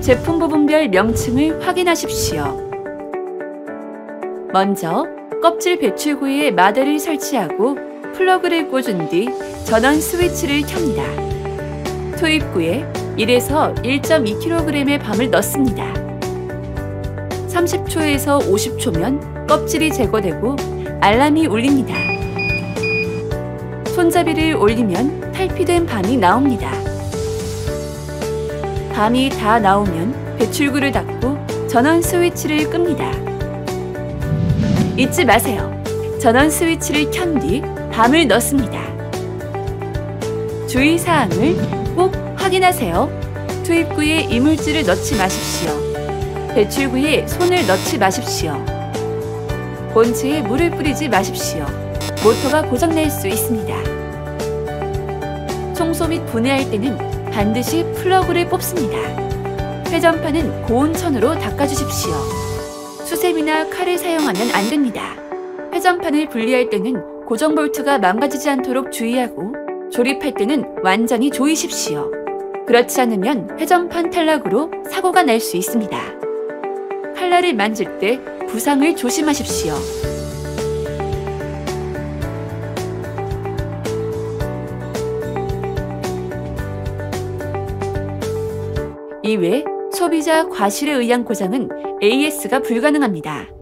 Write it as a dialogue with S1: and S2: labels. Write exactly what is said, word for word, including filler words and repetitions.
S1: 제품 부분별 명칭을 확인하십시오. 먼저 껍질 배출구에 마대를 설치하고 플러그를 꽂은 뒤 전원 스위치를 켭니다. 투입구에 일에서 일 점 이 킬로그램의 밤을 넣습니다. 삼십 초에서 오십 초면 껍질이 제거되고 알람이 울립니다. 손잡이를 올리면 탈피된 밤이 나옵니다. 밤이 다 나오면 배출구를 닫고 전원 스위치를 끕니다. 잊지 마세요. 전원 스위치를 켠 뒤 밤을 넣습니다. 주의사항을 꼭 확인하세요. 투입구에 이물질을 넣지 마십시오. 배출구에 손을 넣지 마십시오. 본체에 물을 뿌리지 마십시오. 모터가 고장날 수 있습니다. 청소 및 분해할 때는 반드시 플러그를 뽑습니다. 회전판은 고온천으로 닦아주십시오. 수세미나 칼을 사용하면 안 됩니다. 회전판을 분리할 때는 고정 볼트가 망가지지 않도록 주의하고 조립할 때는 완전히 조이십시오. 그렇지 않으면 회전판 탈락으로 사고가 날 수 있습니다. 칼날을 만질 때 부상을 조심하십시오. 이외 소비자 과실에 의한 고장은 에이에스가 불가능합니다.